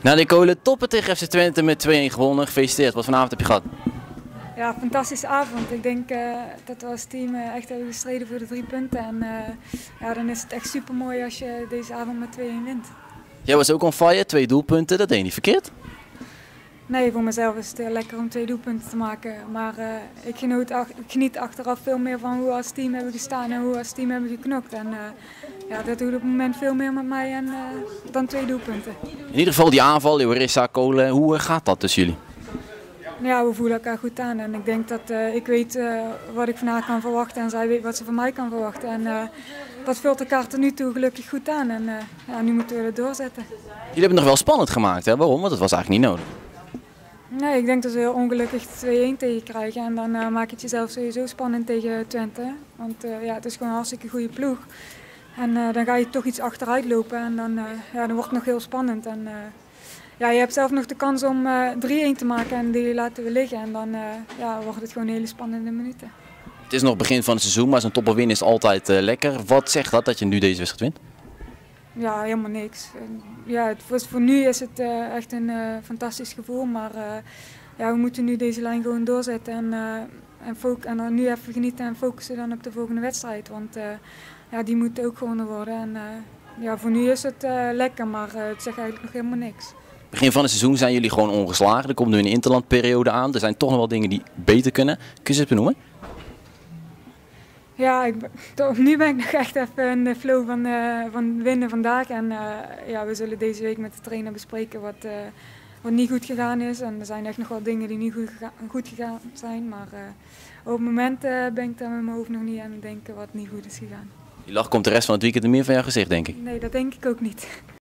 Nou, de Kolen toppen tegen FC Twente met 2-1 gewonnen. Gefeliciteerd. Wat vanavond heb je gehad? Ja, fantastische avond. Ik denk dat we als team echt hebben gestreden voor de 3 punten. En ja, dan is het echt super mooi als je deze avond met 2-1 wint. Jij was ook on fire, 2 doelpunten. Dat deed je niet verkeerd. Nee, voor mezelf is het heel lekker om 2 doelpunten te maken. Maar ik geniet achteraf veel meer van hoe we als team hebben gestaan en hoe we als team hebben geknokt. En ja, dat doet op het moment veel meer met mij dan 2 doelpunten. In ieder geval die aanval, Leeuwarissa, Kolen. Hoe gaat dat tussen jullie? Ja, we voelen elkaar goed aan en ik denk dat ik weet wat ik van haar kan verwachten en zij weet wat ze van mij kan verwachten. En dat vult elkaar tot nu toe gelukkig goed aan en ja, nu moeten we het doorzetten. Jullie hebben het nog wel spannend gemaakt, hè? Waarom? Want dat was eigenlijk niet nodig. Nee, ik denk dat we heel ongelukkig 2-1 tegen krijgen en dan maak je het jezelf sowieso spannend tegen Twente. Want ja, het is gewoon een hartstikke goede ploeg. En dan ga je toch iets achteruit lopen en dan, ja, dan wordt het nog heel spannend. En, ja, je hebt zelf nog de kans om 3-1 te maken en die laten we liggen. En dan ja, wordt het gewoon hele spannende minuten. Het is nog begin van het seizoen, maar zo'n toppelwin is altijd lekker. Wat zegt dat je nu deze wedstrijd wint? Ja, helemaal niks. Ja, voor nu is het echt een fantastisch gevoel, maar ja, we moeten nu deze lijn gewoon doorzetten en dan nu even genieten en focussen dan op de volgende wedstrijd. Want ja, die moet ook gewonnen worden. En ja, voor nu is het lekker, maar het zegt eigenlijk nog helemaal niks. Begin van het seizoen zijn jullie gewoon ongeslagen. Er komt nu een interlandperiode aan. Er zijn toch nog wel dingen die beter kunnen. Kun je ze eens benoemen? Ja, nu ben ik nog echt even in de flow van winnen vandaag. En ja, we zullen deze week met de trainer bespreken wat niet goed gegaan is. En er zijn echt nog wel dingen die niet goed gegaan zijn. Maar op het moment ben ik daar met mijn hoofd nog niet aan het denken wat niet goed is gegaan. Die lach komt de rest van het weekend er meer van jouw gezicht, denk ik. Nee, dat denk ik ook niet.